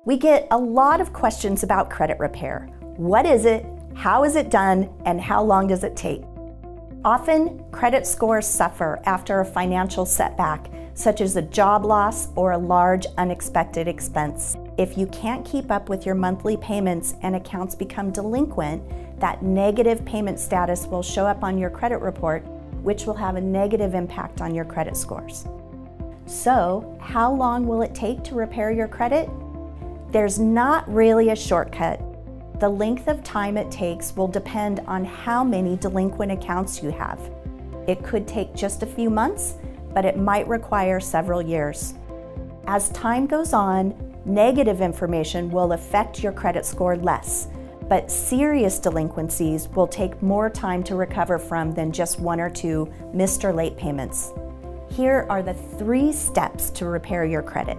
We get a lot of questions about credit repair. What is it? How is it done? And how long does it take? Often, credit scores suffer after a financial setback, such as a job loss or a large unexpected expense. If you can't keep up with your monthly payments and accounts become delinquent, that negative payment status will show up on your credit report, which will have a negative impact on your credit scores. So, how long will it take to repair your credit? There's not really a shortcut. The length of time it takes will depend on how many delinquent accounts you have. It could take just a few months, but it might require several years. As time goes on, negative information will affect your credit score less, but serious delinquencies will take more time to recover from than just 1 or 2 missed or late payments. Here are the 3 steps to repair your credit.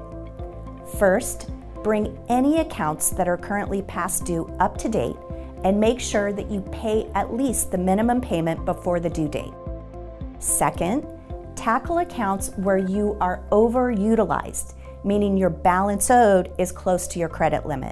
First, bring any accounts that are currently past due up to date and make sure that you pay at least the minimum payment before the due date. Second, tackle accounts where you are overutilized, meaning your balance owed is close to your credit limit.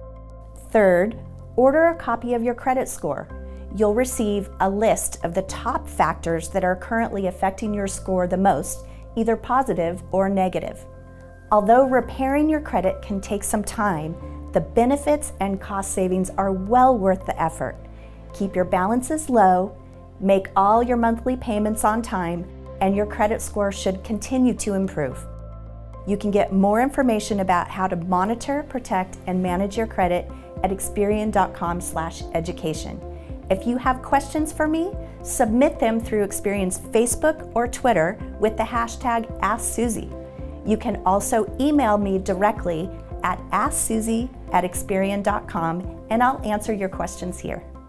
Third, order a copy of your credit score. You'll receive a list of the top factors that are currently affecting your score the most, either positive or negative. Although repairing your credit can take some time, the benefits and cost savings are well worth the effort. Keep your balances low, make all your monthly payments on time, and your credit score should continue to improve. You can get more information about how to monitor, protect, and manage your credit at Experian.com/education. If you have questions for me, submit them through Experian's Facebook or Twitter with the hashtag AskSusie. You can also email me directly at asksusie@experian.com and I'll answer your questions here.